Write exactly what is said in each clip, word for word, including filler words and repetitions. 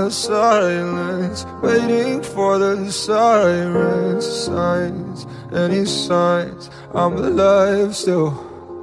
the silence, waiting for the sirens, signs, any signs I'm alive still.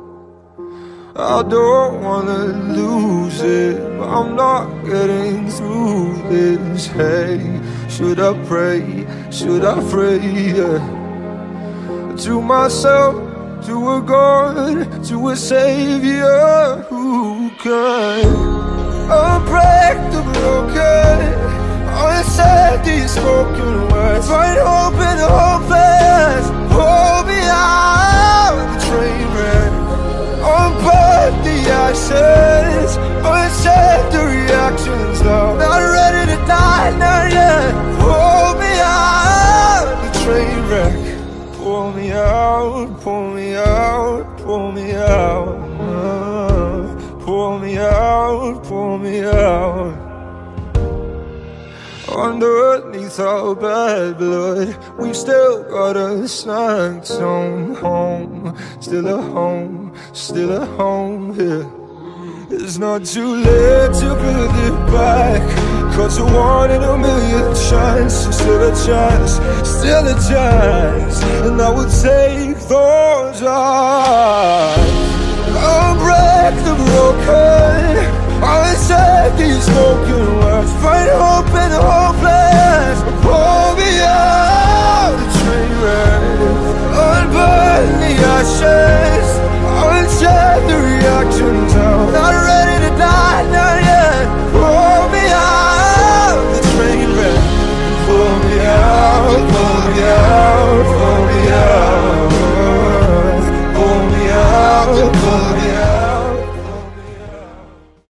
I don't wanna lose it, but I'm not getting through this. Hey, should I pray, should I pray, yeah. To myself, to a God, to a Savior who can unbreak the broken, unsaid these spoken words. Find hope in the hopeless, hold me out of the train wreck. Unburn the ashes, unsaid the reactions. No, not ready to die, not yet. Hold me out of the train wreck. Pull me out, pull me out, pull me out, uh, pull me out, pull me out. Underneath our bad blood, we've still got a snack zone. Home, still a home, still a home here. It's not too late to build it back, cause a one in a million chance, still a chance, still a chance. And I would take those odds. I'll break the broken, I'll set these broken